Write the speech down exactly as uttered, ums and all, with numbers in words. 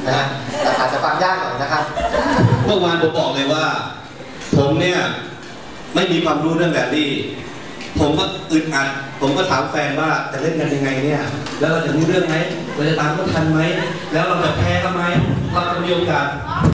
นะฮะแต่อาจจะฟังยากหน่อยนะครับเมื่อวานผมบอกเลยว่าผมเนี่ยไม่มีความรู้เรื่องแรลลี่ผมก็อึดอัดผมก็ถามแฟนว่าจะเล่นกันยังไงเนี่ยแล้วเราจะรู้เรื่องไหมเราจะตามเขาทันไหมแล้วเราจะแพ้เขาไหมเราจะมีโอกาส